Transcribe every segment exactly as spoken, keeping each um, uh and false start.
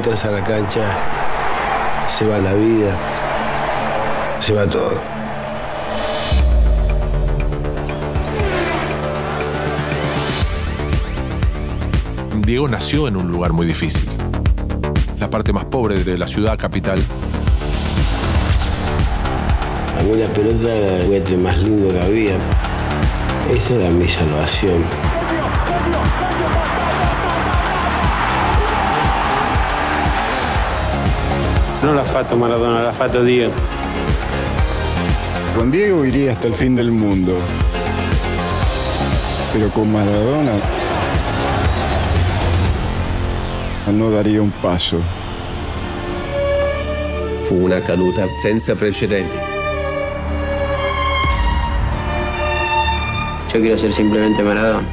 entras a la cancha, se va la vida, se va todo. Diego nació en un lugar muy difícil, la parte más pobre de la ciudad capital. A mí la pelota era el juguete más lindo que había. Esa era mi salvación. No l'ha fatto Maradona, l'ha fatto Dio. Con Diego iría hasta el fin del mundo, pero con Maradona no daría un passo. Fu una caduta senza precedenti. Yo quiero ser simplemente Maradona.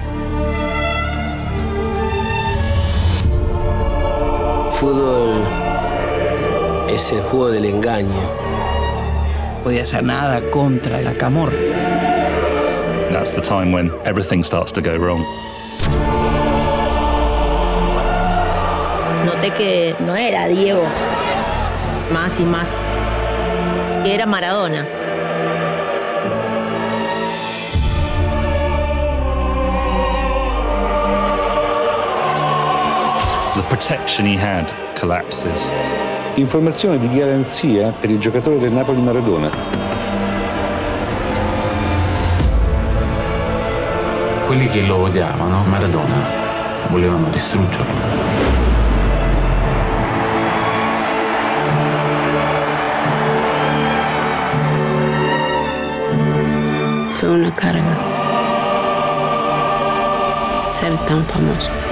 Fútbol es el juego del engaño. No podía hacer nada contra la camorra. That's the time when everything starts to go wrong. Noté que no era Diego, más y más, que era Maradona. The protection he had collapses. Informazione di garanzia per il giocatore del Napoli Maradona. Quelli che lo odiavano, Maradona, volevano distruggerlo. Fue una carga ser tan famoso.